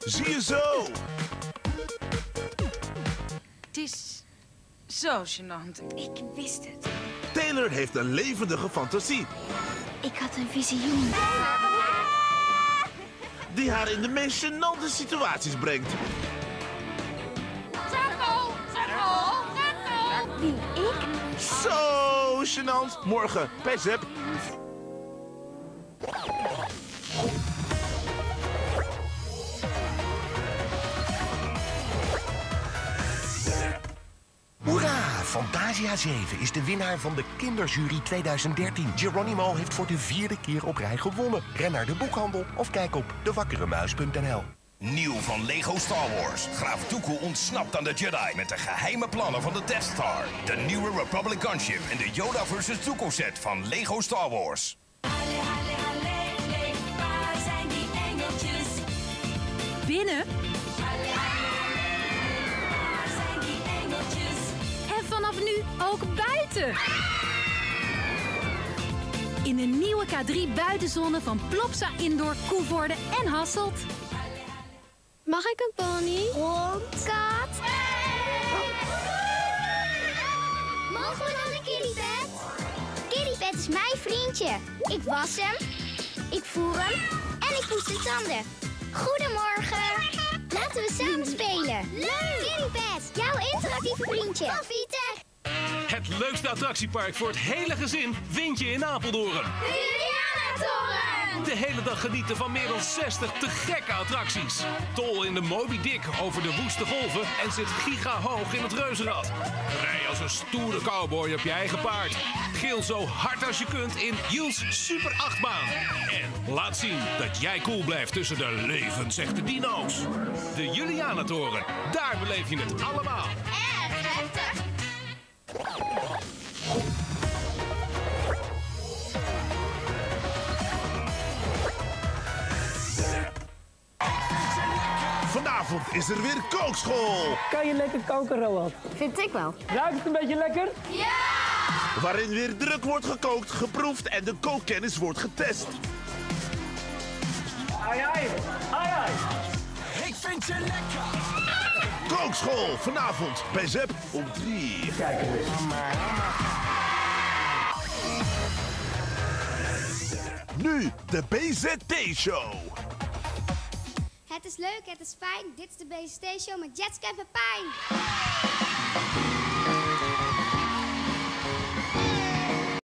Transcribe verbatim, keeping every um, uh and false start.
zie je zo. Het is zo gênant. Ik wist het. Taylor heeft een levendige fantasie. Ik had een visioen. Die haar in de meest gênante situaties brengt. Taco! Taco! Taco! Wie, ik? Zo gênant. Morgen bij Zep. Hoera! Fantasia zeven is de winnaar van de Kinderjury tweeduizend dertien. Geronimo heeft voor de vierde keer op rij gewonnen. Ren naar de boekhandel of kijk op de wakkere muis punt n l. Nieuw van Lego Star Wars. Graaf Dooku ontsnapt aan de Jedi met de geheime plannen van de Death Star. De nieuwe Republic Gunship en de Yoda versus. Dooku set van Lego Star Wars. Halle, halle, halle, le, waar zijn die engeltjes? Binnen Halle, halle, halle, waar zijn die engeltjes? en vanaf nu ook buiten. In de nieuwe K drie buitenzone van Plopsa Indoor, Koevoorde en Hasselt. Mag ik een pony? Hond. Kat. Mogen we dan een kittypet? Kittypet is mijn vriendje. Ik was hem, ik voer hem en ik poets de tanden. Goedemorgen. Laten we samen spelen. Leuk. Kittypet, jouw interactieve vriendje. Koffie, thee. Het leukste attractiepark voor het hele gezin vind je in Apeldoorn. De hele dag genieten van meer dan zestig te gekke attracties. Tol in de Moby Dick over de woeste golven en zit giga hoog in het reuzenrad. Rij als een stoere cowboy op je eigen paard. Gil zo hard als je kunt in Jules Super achtbaan. En laat zien dat jij cool blijft tussen de levensechte dino's. De Julianatoren, daar beleef je het allemaal. Erg heftig. Vanavond is er weer kookschool. Kan je lekker koken, Roald? Vind ik wel. Ruikt het een beetje lekker? Waarin weer druk wordt gekookt, geproefd en de kookkennis wordt getest. Ai, ai. Ai, ai. Ik vind je lekker. Kookschool, vanavond bij Zep om drie. Kijk eens. Nu de B Z T-show. Het is leuk, het is fijn. Dit is de B Z T-show met Jetske en Pepijn.